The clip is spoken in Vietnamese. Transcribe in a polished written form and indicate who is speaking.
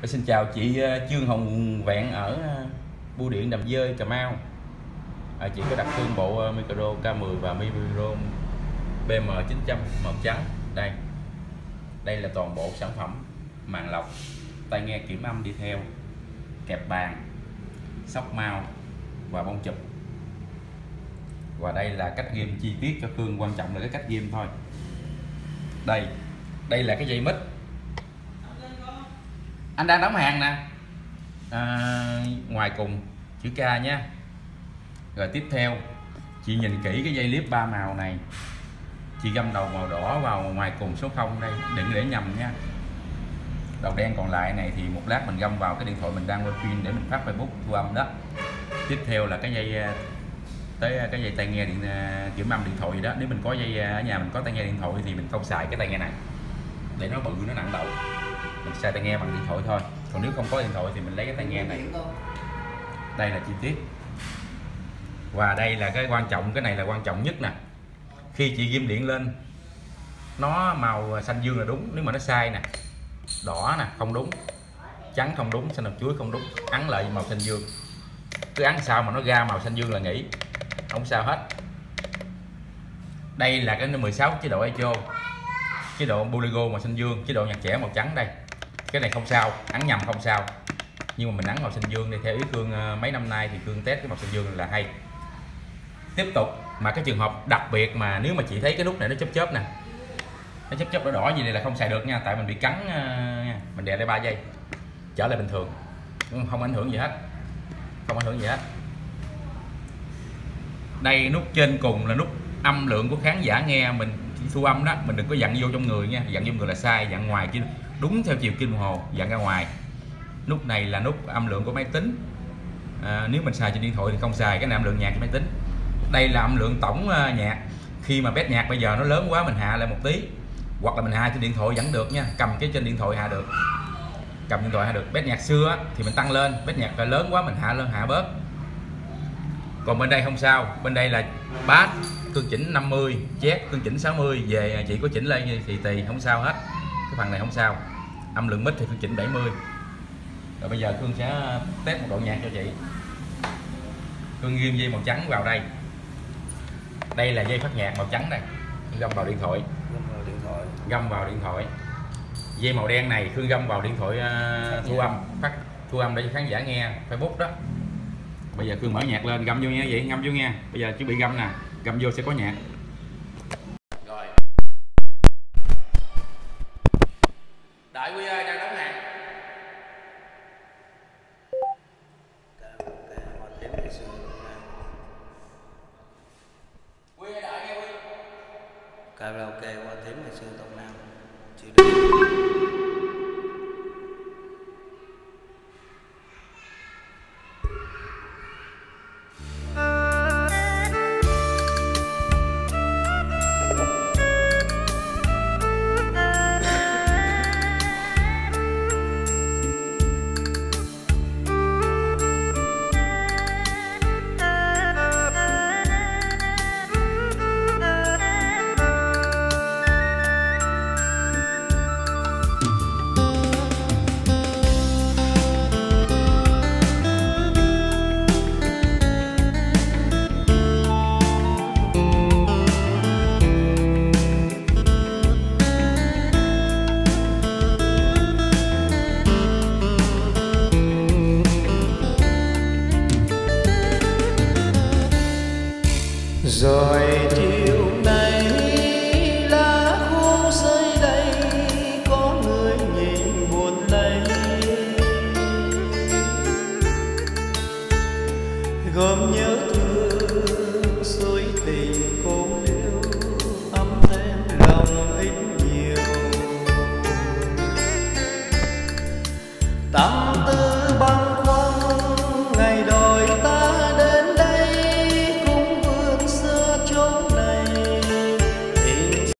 Speaker 1: Xin chào chị Trương Hồng Vẹn ở Bưu điện Đầm Dơi, Cà Mau. Chị có đặt thương bộ micro K10 và micro BM900 màu trắng. Đây là toàn bộ sản phẩm màn lọc, tai nghe kiểm âm đi theo, kẹp bàn, sóc mao và bông chụp. Và đây là cách ghim chi tiết cho Khương, quan trọng là cái cách ghim thôi. Đây là cái dây mít. Anh đang đóng hàng nè. Ngoài cùng chữ K nha. Rồi tiếp theo chị nhìn kỹ cái dây clip 3 màu này, chị găm đầu màu đỏ vào ngoài cùng số 0 đây, đừng để nhầm nha. Đầu đen còn lại này thì một lát mình găm vào cái điện thoại mình đang quay phim để mình phát Facebook thu âm đó. Tiếp theo là cái dây tai nghe kiểm âm điện thoại gì đó. Nếu mình có dây ở nhà, mình có tai nghe điện thoại thì mình không xài cái tai nghe này để nó bự, nó nặng đầu, mình xài tai nghe bằng điện thoại thôi. Còn nếu không có điện thoại thì mình lấy cái tai nghe này. Đây là chi tiết. Và đây là cái quan trọng, cái này là quan trọng nhất nè. Khi chị ghim điện lên, nó màu xanh dương là đúng, nếu mà nó sai nè, đỏ nè không đúng, trắng không đúng, xanh hạt chuối không đúng, ấn lại màu xanh dương. Cứ ấn sao mà nó ra màu xanh dương là nghỉ, không sao hết. Đây là cái 16 chế độ echo, chế độ Bolero màu xanh dương, chế độ nhạc trẻ màu trắng. Đây cái này không sao, ấn nhầm không sao, nhưng mà mình ấn màu xanh dương đây. Theo ý Khương mấy năm nay thì Khương test cái màu xanh dương là hay. Tiếp tục, mà cái trường hợp đặc biệt mà nếu mà chị thấy cái nút này nó chớp nè, nó chớp đỏ đỏ gì này là không xài được nha, tại mình bị cắn nha. Mình đè lại 3 giây trở lại bình thường, không ảnh hưởng gì hết, không ảnh hưởng gì hết. Đây nút trên cùng là nút âm lượng của khán giả nghe mình thu âm đó, mình đừng có dặn vô trong người nha, dặn vô người là sai, dặn ngoài đúng theo chiều kim đồng hồ, dặn ra ngoài. Nút này là nút âm lượng của máy tính. Nếu mình xài trên điện thoại thì không xài, cái này âm lượng nhạc trên máy tính. Đây là âm lượng tổng nhạc. Khi mà bét nhạc bây giờ nó lớn quá, mình hạ lại một tí, hoặc là mình hạ trên điện thoại vẫn được nha, cầm cái trên điện thoại hạ được, cầm điện thoại hạ được. Bét nhạc xưa thì mình tăng lên, bét nhạc lớn quá mình hạ lên, hạ bớt. Còn bên đây không sao, bên đây là bass Khương chỉnh 50, chét Khương chỉnh 60, về chị có chỉnh lên thì tùy, không sao hết. Cái phần này không sao. Âm lượng mic thì Khương chỉnh 70. Rồi bây giờ Khương sẽ test một độ nhạc cho chị. Khương ghim dây màu trắng vào đây. Đây là dây phát nhạc màu trắng đây, găm vào điện thoại, găm vào điện thoại. Dây màu đen này Khương găm vào điện thoại thu âm để cho khán giả nghe Facebook đó. Bây giờ Khương mở nhạc lên, găm vô nha, vậy găm vô nha. Bây giờ chuẩn bị găm nè, găm vô sẽ có nhạc. Rồi. Đại Quy ơi, đang đóng hàng. Quy ơi, đợi nghe Quy.
Speaker 2: Karaoke Hoa Tím ngày xưa Tông Nam.
Speaker 3: Rồi chiều nay lá khô rơi đây, có người nhìn buồn lây, gom nhớ thương suối tình cô liêu, ấm thêm lòng ít nhiều.